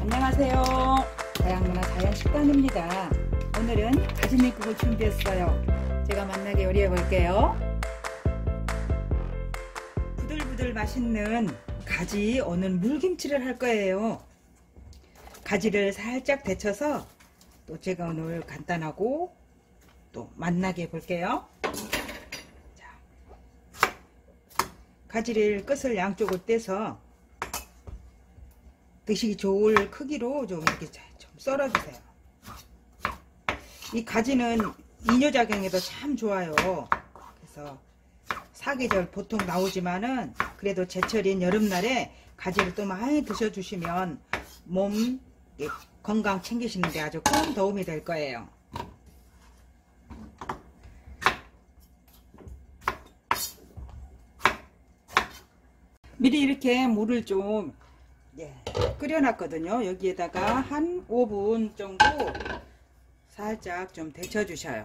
안녕하세요. 다양문화 자연식단입니다. 오늘은 가지냉국을 준비했어요. 제가 맛나게 요리해 볼게요. 부들부들 맛있는 가지 오는 물김치를 할 거예요. 가지를 살짝 데쳐서 또 제가 오늘 간단하고 또 맛나게 해볼게요. 자, 가지를 끝을 양쪽을 떼서 드시기 좋을 크기로 좀 이렇게 좀 썰어주세요. 이 가지는 이뇨작용에도 참 좋아요. 그래서 사계절 보통 나오지만은 그래도 제철인 여름날에 가지를 또 많이 드셔주시면 몸 건강 챙기시는데 아주 큰 도움이 될 거예요. 미리 이렇게 물을 좀 끓여놨거든요. 여기에다가 한 5분 정도 살짝 좀 데쳐 주셔요.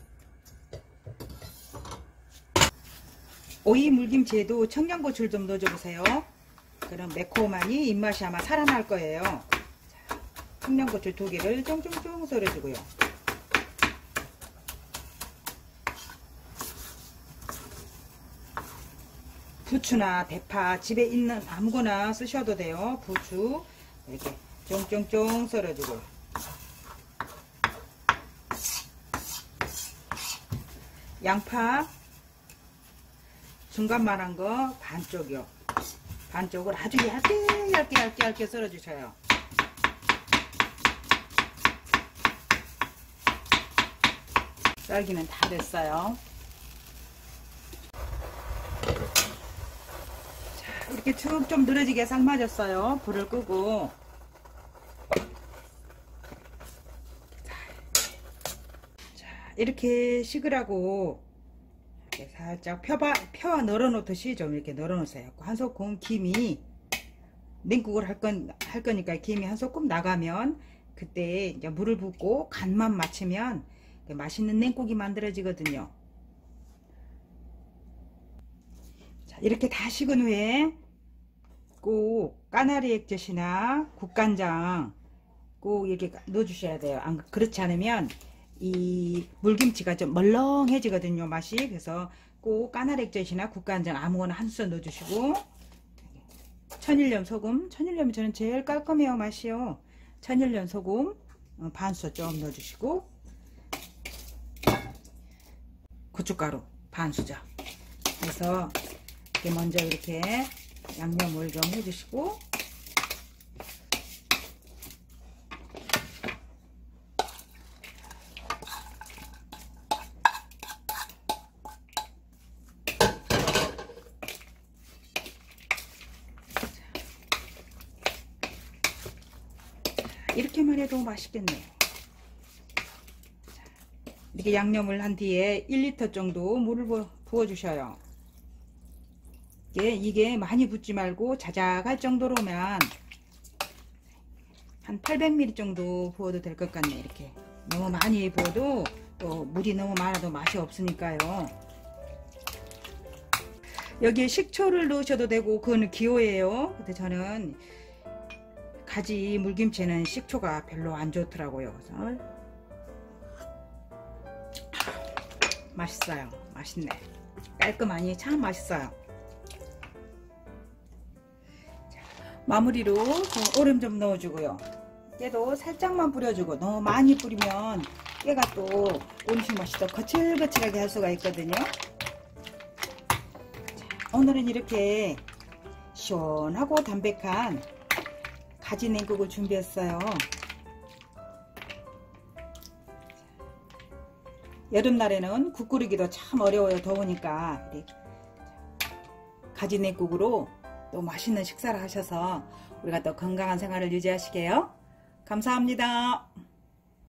오이 물김치에도 청양고추를 좀 넣어줘 보세요. 그럼 매콤하니 입맛이 아마 살아날 거예요. 자, 청양고추 2개를 쫑쫑쫑 썰어주고요. 부추나 대파 집에 있는 아무거나 쓰셔도 돼요. 부추 이렇게 쫑쫑쫑 썰어주고, 양파 중간만한 거 반쪽이요. 반쪽을 아주 얇게 썰어주셔요. 썰기는 다 됐어요. 이렇게 쭉 좀 늘어지게 삶아졌어요. 불을 끄고. 자, 이렇게 식으라고 이렇게 살짝 펴 널어 놓듯이 좀 이렇게 널어 놓으세요. 한 소끔 김이, 냉국을 할 거니까 김이 한 소끔 나가면 그때 이제 물을 붓고 간만 맞추면 맛있는 냉국이 만들어지거든요. 자, 이렇게 다 식은 후에 꼭 까나리 액젓이나 국간장 꼭 이렇게 넣어 주셔야 돼요. 그렇지 않으면 이 물김치가 좀 멀렁해지거든요, 맛이. 그래서 꼭 까나리 액젓이나 국간장 아무거나 한 숟 넣어 주시고, 천일염 소금, 천일염이 저는 제일 깔끔해요, 맛이요. 천일염 소금 반 숟 좀 넣어 주시고, 고춧가루 반 수저. 그래서 먼저 이렇게 양념을 좀 해주시고, 이렇게만 해도 맛있겠네요. 이렇게 양념을 한 뒤에 1리터 정도 물을 부어 주셔요. 이게 많이 붓지 말고 자작할 정도로면 한 800ml 정도 부어도 될 것 같네. 이렇게 너무 많이 부어도 또 물이 너무 많아도 맛이 없으니까요. 여기에 식초를 넣으셔도 되고 그거는 기호예요. 근데 저는 가지 물김치는 식초가 별로 안 좋더라고요. 그래서 맛있어요. 맛있네. 깔끔하니 참 맛있어요. 마무리로 얼음 좀 넣어주고요. 깨도 살짝만 뿌려주고, 너무 많이 뿌리면 깨가 또 음식 맛이 더 거칠거칠하게 할 수가 있거든요. 자, 오늘은 이렇게 시원하고 담백한 가지 냉국을 준비했어요. 여름날에는 국 끓이기도 참 어려워요. 더우니까 가지 냉국으로 또 맛있는 식사를 하셔서 우리가 또 건강한 생활을 유지하시게요. 감사합니다.